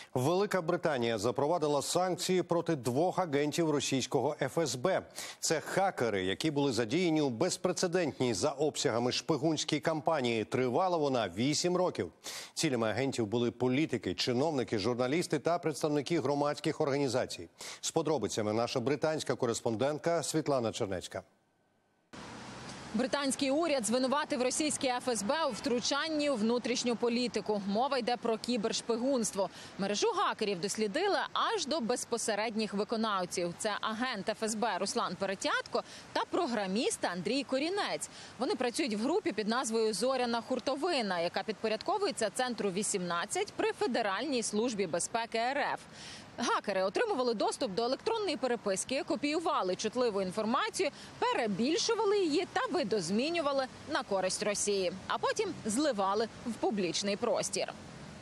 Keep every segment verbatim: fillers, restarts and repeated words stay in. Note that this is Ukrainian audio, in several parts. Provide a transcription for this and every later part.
Велика Британія запровадила санкції проти двох агентів російського еф ес бе. Це хакери, які були задіяні у безпрецедентній за обсягами шпигунській кампанії. Тривала вона вісім років. Цілями агентів були політики, чиновники, журналісти та представники громадських організацій. З подробицями наша британська кореспондентка Світлана Чернецька. Британський уряд звинуватив російське еф ес бе у втручанні у внутрішню політику. Мова йде про кібершпигунство. Мережу хакерів дослідили аж до безпосередніх виконавців. Це агент еф ес бе Руслан Перетятко та програміст Андрій Корінець. Вони працюють в групі під назвою «Зоряна хуртовина», яка підпорядковується Центру вісімнадцять при Федеральній службі безпеки ер еф. Гакери отримували доступ до електронної переписки, копіювали чутливу інформацію, перебільшували її та видозмінювали на користь Росії, а потім зливали в публічний простір.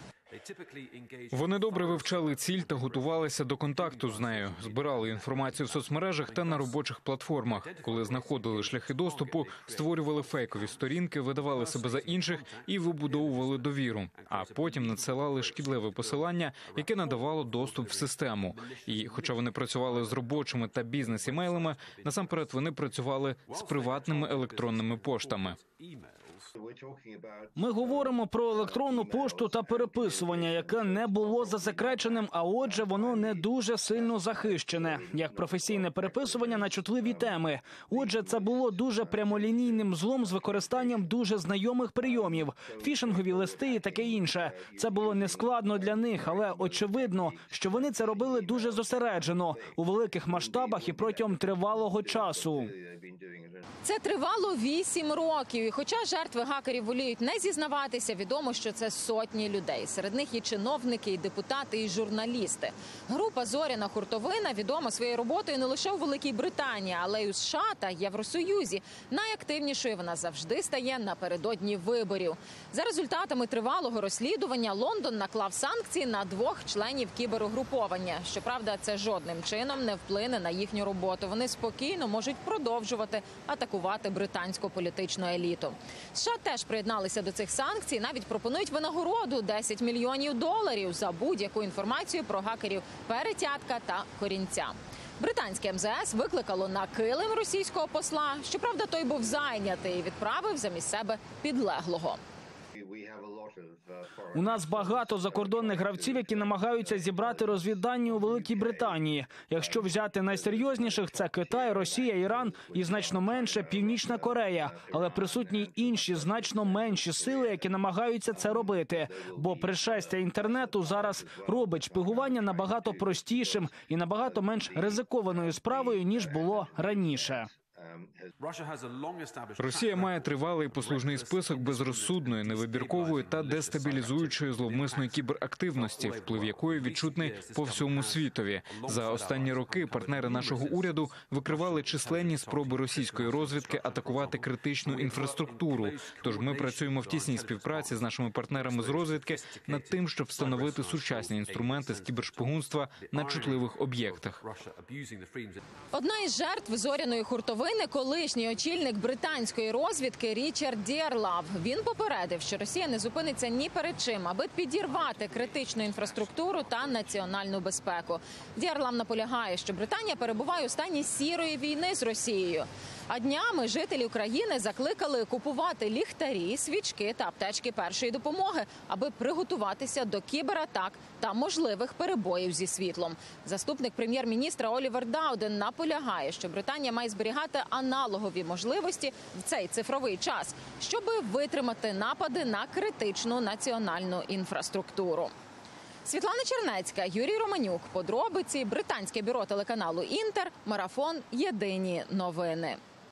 Вони добре вивчали ціль та готувалися до контакту з нею. Збирали інформацію в соцмережах та на робочих платформах. Коли знаходили шляхи доступу, створювали фейкові сторінки, видавали себе за інших і вибудовували довіру. А потім надсилали шкідливе посилання, яке надавало доступ в систему. І хоча вони працювали з робочими та бізнес-імейлами, насамперед вони працювали з приватними електронними поштами. Ми говоримо про електронну пошту та переписування, яке не було засекреченим, а отже, воно не дуже сильно захищене, як професійне переписування на чутливі теми. Отже, це було дуже прямолінійним злом з використанням дуже знайомих прийомів, фішингові листи і таке інше. Це було нескладно для них, але очевидно, що вони це робили дуже зосереджено, у великих масштабах і протягом тривалого часу. Це тривало вісім років, і хоча жертви гакерів воліють не зізнаватися, відомо, що це сотні людей. Серед них і чиновники, і депутати, і журналісти. Група «Зоряна хуртовина» відома своєю роботою не лише у Великій Британії, але й у США та Євросоюзі. Найактивнішою вона завжди стає напередодні виборів. За результатами тривалого розслідування Лондон наклав санкції на двох членів кіберугруповання. Щоправда, це жодним чином не вплине на їхню роботу. Вони спокійно можуть продовжувати атакувати британську політичну еліту. США теж приєдналися до цих санкцій, навіть пропонують винагороду десять мільйонів доларів за будь-яку інформацію про гакерів Перетятка та Корінця. Британське ем зе ес викликало на килим російського посла. Щоправда, той був зайнятий і відправив замість себе підлеглого. У нас багато закордонних гравців, які намагаються зібрати розвіддані у Великій Британії. Якщо взяти найсерйозніших – це Китай, Росія, Іран і значно менше Північна Корея. Але присутні й інші значно менші сили, які намагаються це робити. Бо пришестя інтернету зараз робить шпигування набагато простішим і набагато менш ризикованою справою, ніж було раніше. Росія має тривалий послужний список безрозсудної, невибіркової та дестабілізуючої зловмисної кіберактивності, вплив якої відчутний по всьому світові. За останні роки партнери нашого уряду викривали численні спроби російської розвідки атакувати критичну інфраструктуру. Тож ми працюємо в тісній співпраці з нашими партнерами з розвідки над тим, щоб встановити сучасні інструменти з кібершпигунства на чутливих об'єктах. Одна із жертв зоряної хуртовини – колишній очільник британської розвідки Річард Діарлав. Він попередив, що Росія не зупиниться ні перед чим, аби підірвати критичну інфраструктуру та національну безпеку. Діарлав наполягає, що Британія перебуває у стані сірої війни з Росією. А днями жителі України закликали купувати ліхтарі, свічки та аптечки першої допомоги, аби приготуватися до кібератак та можливих перебоїв зі світлом. Заступник прем'єр-міністра Олівер Дауден наполягає, що Британія має зберігати аналогові можливості в цей цифровий час, щоб витримати напади на критичну національну інфраструктуру. Світлана Чернецька, Юрій Романюк. Подробиці. Британське бюро телеканалу «Інтер». Марафон. Єдині новини.